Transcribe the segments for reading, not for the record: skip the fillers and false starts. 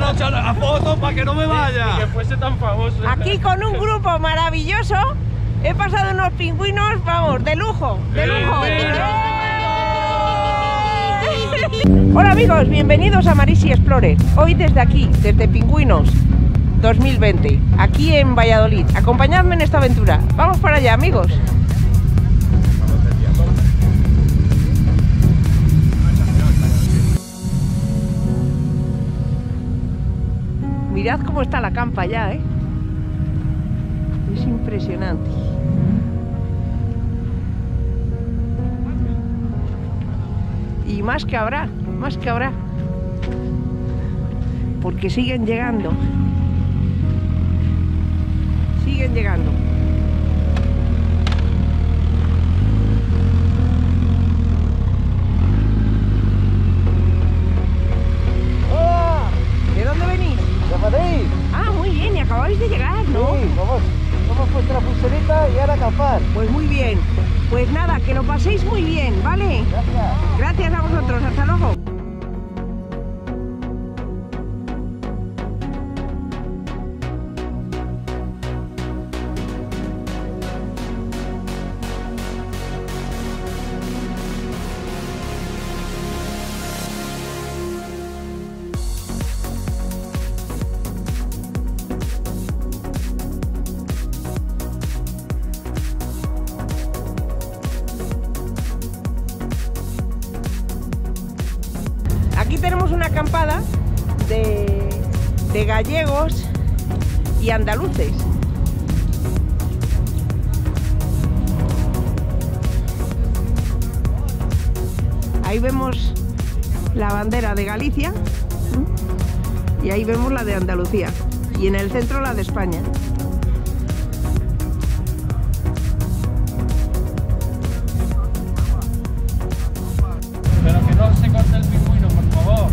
a echar a foto para que no me vaya. Que fuese tan famoso. Aquí con un grupo maravilloso. He pasado unos pingüinos, vamos, de lujo, de lujo. Hola amigos, bienvenidos a Marisi Explorer. Hoy desde aquí, desde Pingüinos 2020, aquí en Valladolid. Acompañadme en esta aventura. Vamos para allá, amigos. Mirad cómo está la campa ya, ¿eh? Es impresionante. Y más que habrá, más que habrá. Porque siguen llegando. Siguen llegando. ¡Hola! ¿De dónde venís? ¿De Madrid? Ah, muy bien, y acabáis de llegar, ¿no? Sí, hemos puesto la pulserita y ahora a acampar. Pues muy bien. Pues nada, que lo paséis muy bien, ¿vale? Gracias. Gracias a vosotros, hasta luego. Aquí tenemos una acampada de gallegos y andaluces. Ahí vemos la bandera de Galicia y ahí vemos la de Andalucía y en el centro la de España. Pero que no se corte el pingüino, por favor.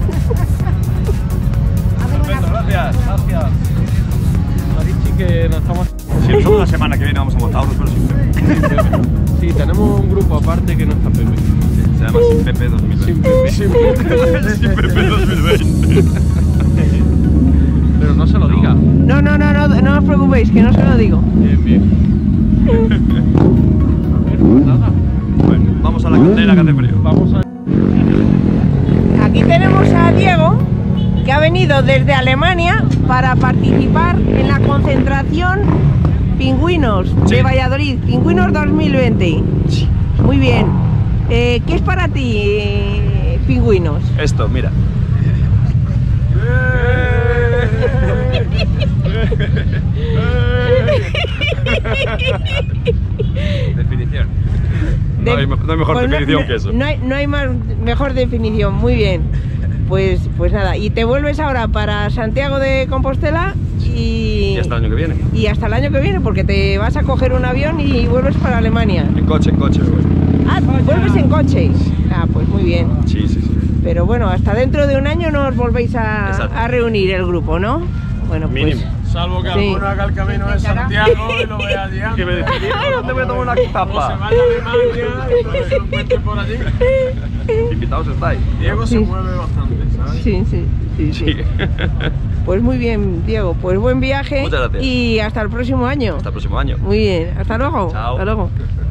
Perfecto, gracias. Gracias. Marichi, que nos estamos... Sí, nosotros la semana que viene vamos a Motauros, pero sin Pepe. Sí, tenemos un grupo aparte que no está Pepe. Se llama Sin Pepe 2020. Sin Pepe. Sin Pepe 2020. Pero no se lo diga. No os preocupéis, que no se lo digo. Bien, bien. Pues nada. Bueno, vamos a la caldera que hace frío. Vamos a... Aquí tenemos a Diego, que ha venido desde Alemania para participar en la concentración Pingüinos Sí. de Valladolid, Pingüinos 2020. Sí. Muy bien. ¿Qué es para ti, Pingüinos? Esto, mira. Definición. No hay mejor Pues definición que eso. No hay mejor definición, muy bien. Pues nada, y te vuelves ahora para Santiago de Compostela Y hasta el año que viene. y hasta el año que viene, porque te vas a coger un avión y vuelves para Alemania. En coche, bueno. Ah, vuelves en coche. Ah, pues muy bien. Sí. Pero bueno, hasta dentro de un año no os volvéis Exacto. a reunir el grupo, ¿no? Bueno, Mínimo. pues Salvo que Sí. alguno haga el camino de Santiago y lo vea llegando. Que me decís, ¿dónde voy a tomar una O se tapa? vaya a Alemania y pues se lo encuentre por allí. Invitados estáis. Diego se Sí. mueve bastante, ¿sabes? sí. Sí. Pues muy bien, Diego, pues buen viaje. Muchas gracias. Y hasta el próximo año. Hasta el próximo año. Muy bien, hasta luego. Chao. Hasta luego.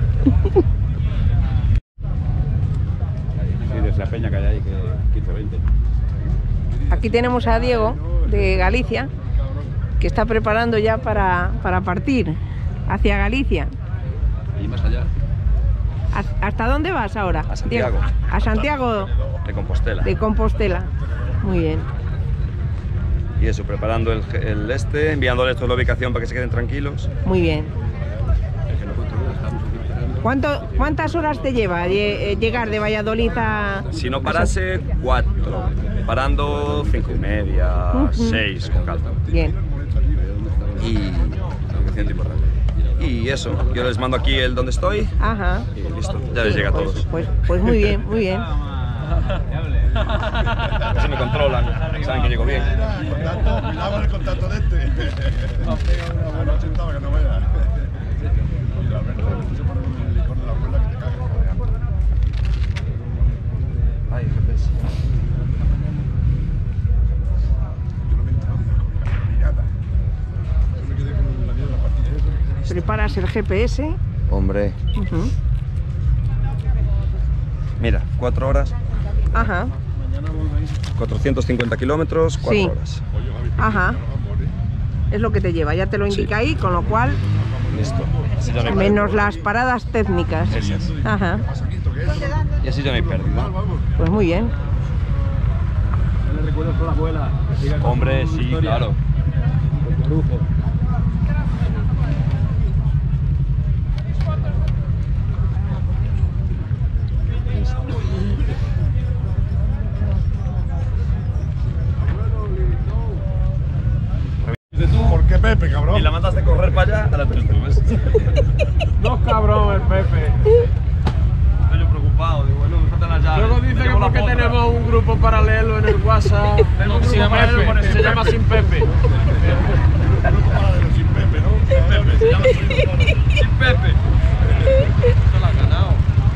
Sí, desde la peña que hay ahí, que 15, 20. Aquí tenemos a Diego de Galicia, que está preparando ya para partir hacia Galicia. Y más allá, ¿Hasta dónde vas ahora? A Santiago. Diego? A Santiago de Compostela. de Compostela. Muy bien. Y eso, preparando el enviándoles toda la ubicación para que se queden tranquilos. Muy bien. ¿Cuántas horas te lleva llegar de Valladolid a...? Si no parase, 4. Parando, 5:30, 6 con calma. Bien. Y suficiente importante. Y eso, yo les mando aquí el donde estoy Ajá. y listo, ya les llega a todos. Pues muy bien, muy bien. Así me controlan, saben que llego bien. Miraba el contacto de este. Una noche estaba que no veas. Y la verdad, se pone un licor de la abuela que te cagas. Ay, qué pesa. Preparas el GPS. Hombre, Ujú. mira, 4 horas, Ajá, 450 kilómetros, 4 Sí. horas. ajá. Es lo que te lleva, ya te lo indica ahí, con lo cual, Listo. Así ya no hay menos las paradas técnicas. Esas. Ajá, Y así ya no hay pérdida. pues muy bien. ¿Le recuerdas con la abuela? Hombre, sí, claro. ¿Por qué Pepe, cabrón? Y la mandaste a correr para allá a las 3 nubes. No, cabrón, el Pepe. Estoy yo preocupado, digo, bueno, me faltan las llaves. Luego dice que porque tenemos un grupo paralelo en el WhatsApp que se llama Pepe, se llama Sin Pepe. Sin Pepe, ¿no? Pepe, se llama Sin Pepe. Esto la has ganado.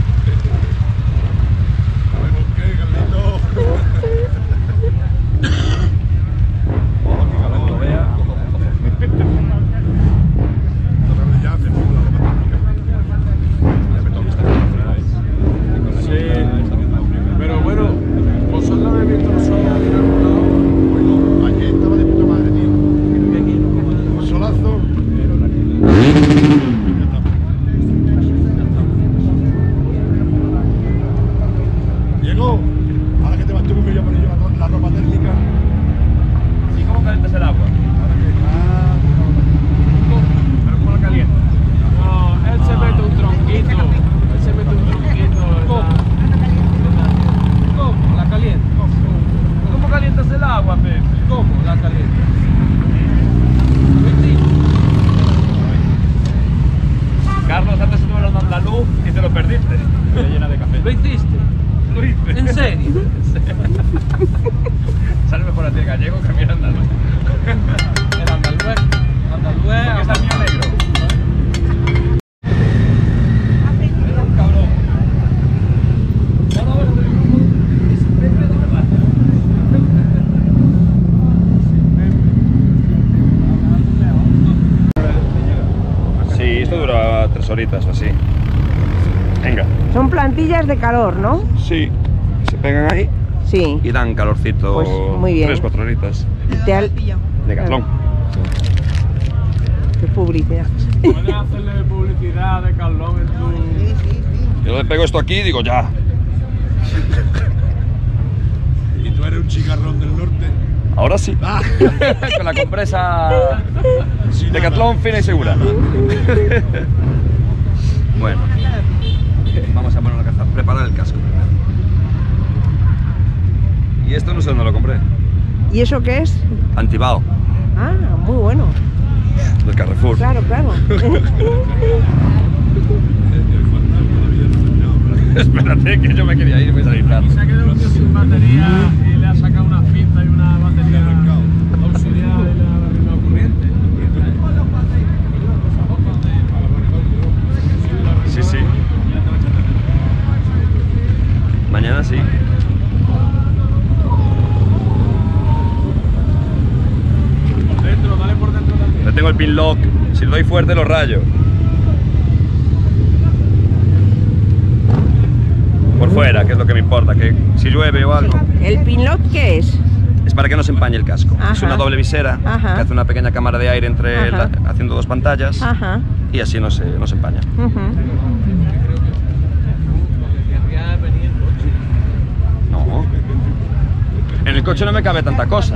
¿Por qué, Carlito? Ojo, que cada uno vea. Ya hace poco la ropa técnica. Ya me toca estar con la Sí, pero bueno, vosotros habéis visto los solos en algún lado. Bueno, ayer estaba de puta madre, tío. Un solazo. Diego, ahora que te vas tú conmigo a poner yo la ropa térmica. ¿Y cómo calientas el agua? Pero ¿cómo la calienta? No, él se mete un tronquito. Él se mete un tronquito. ¿Cómo? ¿La calienta? ¿Cómo calientas el agua, Pepe? ¿Cómo la calienta? Carlos, antes estuvieron dando la luz y te lo perdiste. Está llena de café. ¿Lo hiciste? Lo hice. ¿En serio? Sale mejor a ti el gallego que a mí el andaluz. El andaluz. Andaluz. Porque está el mío negro. Sí, esto dura 3 horitas o así. Venga. Son plantillas de calor, ¿no? Sí. Se pegan ahí Sí. y dan calorcito. Pues, muy bien. 3-4 horitas. De Decathlon. Qué publicidad. Puedes hacerle publicidad de Carlón en tu... Yo le pego esto aquí y digo ya. Y tú eres un chicarrón del norte. Ahora sí. Ah, Con la compresa sin nada. Decathlon fina y segura. Bueno. Vamos a poner la caza. Preparar el casco. Y esto no sé dónde lo compré. ¿Y eso qué es? Antibao, Ah, muy bueno. del Carrefour. Claro, claro. Espérate, que yo me quería ir y voy a salir tarde. Se ha quedado un tío sin batería y le ha sacado una cinta y una batería auxiliar y le ha arrimado corriente. Sí, sí. Mañana sí. Por dentro, dale por dentro también. Yo tengo el pin lock. Si lo doy fuerte lo rayo. Por fuera, que es lo que me importa, que si llueve o algo. ¿El pinlock qué es? Es para que no se empañe el casco. Ajá. Es una doble visera Ajá. que hace una pequeña cámara de aire entre Ajá. haciendo 2 pantallas Ajá. y así no se empaña. Ujú. Querría venir en coche. No. En el coche no me cabe tanta cosa.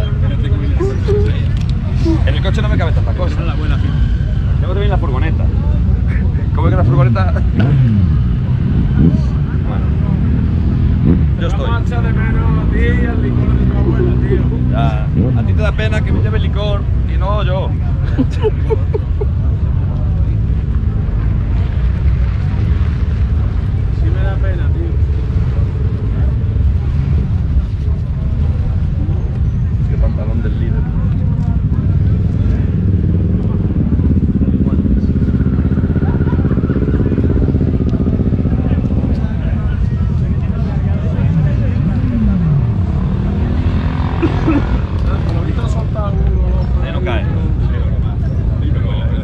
En el coche no me cabe tanta cosa. Tengo que venir la furgoneta. ¿Cómo es que la furgoneta? Bueno. Yo estoy. Vamos a echar de menos a ti y al licor de tu abuela, tío. Ya. A ti te da pena que me lleve licor y no yo. Sí me da pena, tío. Qué pantalón del líder. Ahorita solta uno. Ahí no cae.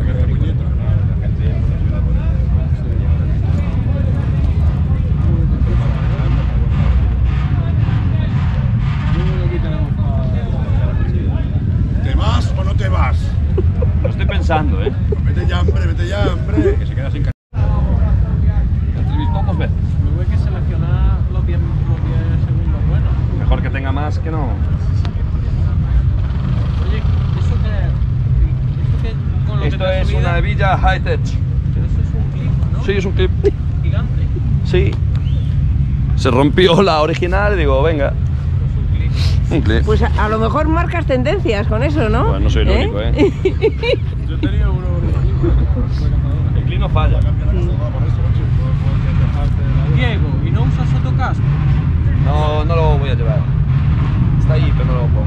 avisando, ¿eh? Vete ya, hombre. Que se queda sin entrevistó 2 veces. Luego hay que seleccionar los 10 segundos buenos. Mejor que tenga más que no. Oye, ¿eso qué con lo Esto que te has es subido? una hebilla high tech. Pero eso es un clip, ¿no? Sí, es un clip. Gigante. Sí. Se rompió la original y digo, venga. Es un clip. Un clip. Pues a lo mejor marcas tendencias con eso, ¿no? Bueno, no soy el único, ¿eh? Yo tenía uno. El clip no falla. Diego, ¿y no usas Autocast? No, no lo voy a llevar. Está ahí, pero no lo pongo.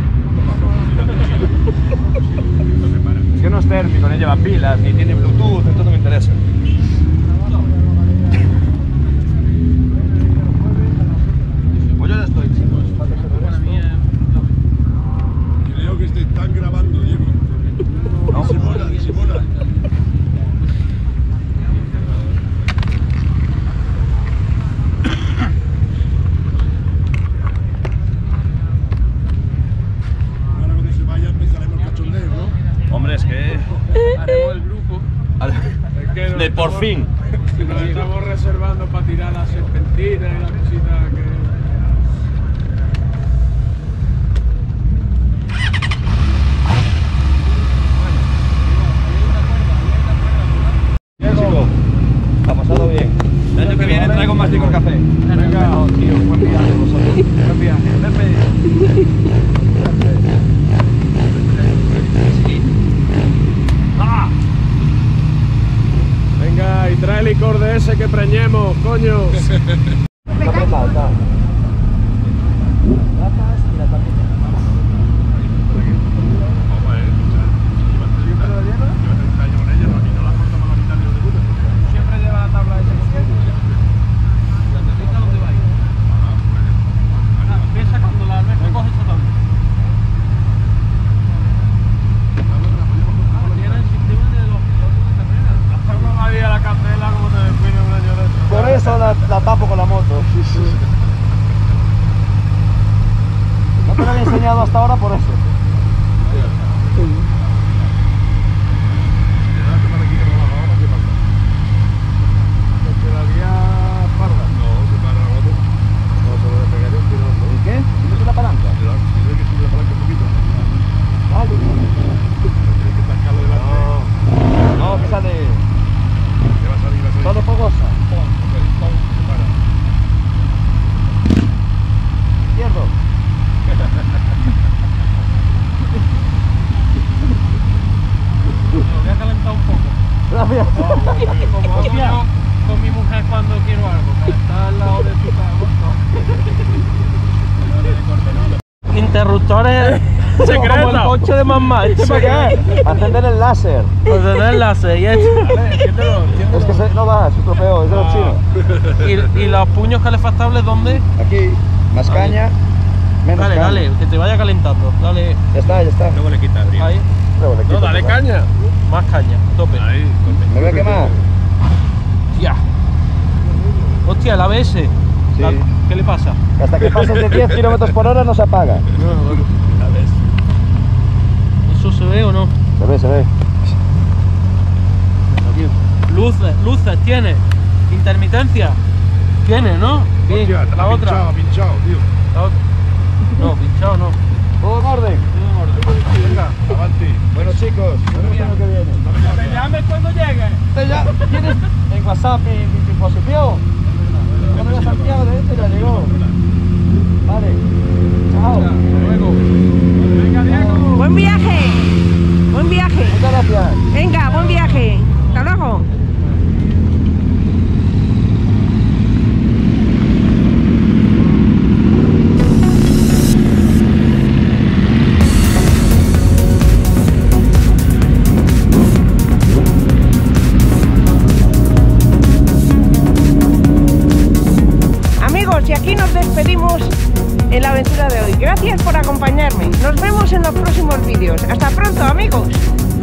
Es que no es térmico, ni lleva pilas, ni tiene Bluetooth, entonces no me interesa. Pues yo ya estoy, chicos. Falta que Para mí es... Creo que te están grabando, Diego. No. Disimula. Ahora cuando se vaya empezaremos el cachondeo, ¿no? Hombre, es que... Haremos el grupo. Es que nos De por estamos- fin. Nos estamos reservando para tirar la serpentina y la cosita que... Chico, ha pasado bien. El año que viene traigo más licor café. Venga, tío, buen viaje vosotros. Buen viaje. Pepe. ¡Ah! Venga, y trae licor de ese que preñemos, coño. Siempre lleva la tabla esa. ¿La necesita dónde va a ir? Piensa cuando la almeja coge esa tabla. Tiene el sistema de los pilotos de carrera. Hasta uno va a ir a la candela como te descuide un año de eso. Por eso la tapo con la moto. No te lo había enseñado hasta ahora por eso. Porque la guía parda. ¿Y qué? ¿Tienes la palanca? Vale. No, que sale todo fogosa. Izquierdo. Lo voy a calentar un poco. Gracias. Como hago yo con mi mujer cuando quiero algo, calentar al lado de su interruptores Secreta. como el coche de mamá. ¿Este para qué? Encender el láser. Pues tener láser y esto. Es que no va, es estropeo, es de los chinos. ¿Y los puños calefastables dónde? Aquí, más caña, menos Dale, caña. dale, que te vaya calentando. Dale. Ya está, ya está. Luego le quita el brillo. Ahí. Luego le quito, dale pues, caña. Más caña, tope. Ahí, ¿Me voy a quemar? Ya. Hostia, el ABS. Sí. ¿Qué le pasa? Hasta que pases de 10 km por hora no se apaga. ¿Eso se ve o no? Se ve, se ve. Luces tiene. Intermitencia. Tiene, ¿no? Bien. La otra. Pinchado, tío. La otra. No, pinchado no. ¿Todo en orden? Venga. Avanti. Bueno chicos, nos vemos el año que viene. Me llames cuando llegue. ¿Ya tienes en WhatsApp mi posición? Llámame a Santiago de este, ya llegó. Vale. Chao. Luego. Venga, Diego. ¡Buen viaje! ¡Buen viaje! Muchas gracias. Venga, buen viaje. Hasta luego. Amigos, y aquí nos despedimos en la aventura de hoy. Gracias por acompañarme. Nos vemos en los próximos vídeos. Hasta pronto, amigos.